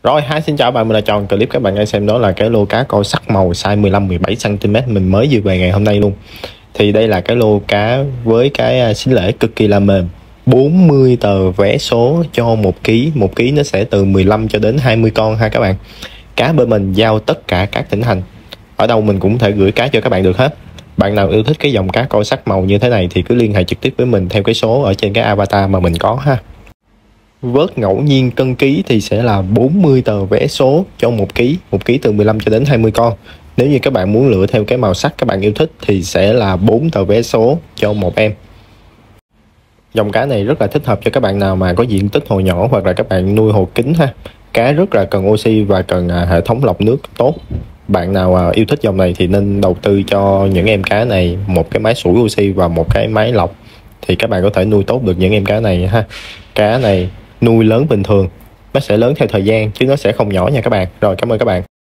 Rồi, xin chào bạn, mình là Tròn. Clip các bạn đang xem đó là cái lô cá coi sắc màu size 15-17cm mình mới vừa về ngày hôm nay luôn. Thì đây là cái lô cá với cái xính lễ cực kỳ là mềm, 40 tờ vé số cho 1 kg. 1 kg nó sẽ từ 15 cho đến 20 con ha các bạn. Cá bên mình giao tất cả các tỉnh thành, ở đâu mình cũng thể gửi cá cho các bạn được hết. Bạn nào yêu thích cái dòng cá coi sắc màu như thế này thì cứ liên hệ trực tiếp với mình theo cái số ở trên cái avatar mà mình có ha. Vớt ngẫu nhiên cân ký thì sẽ là 40 tờ vé số cho 1 kg, 1 kg từ 15 cho đến 20 con. Nếu như các bạn muốn lựa theo cái màu sắc các bạn yêu thích thì sẽ là 4 tờ vé số cho một em. Dòng cá này rất là thích hợp cho các bạn nào mà có diện tích hồ nhỏ hoặc là các bạn nuôi hồ kính ha. Cá rất là cần oxy và cần hệ thống lọc nước tốt. Bạn nào yêu thích dòng này thì nên đầu tư cho những em cá này một cái máy sủi oxy và một cái máy lọc, thì các bạn có thể nuôi tốt được những em cá này ha. Cá này nuôi lớn bình thường, nó sẽ lớn theo thời gian chứ nó sẽ không nhỏ nha các bạn. Rồi, cảm ơn các bạn.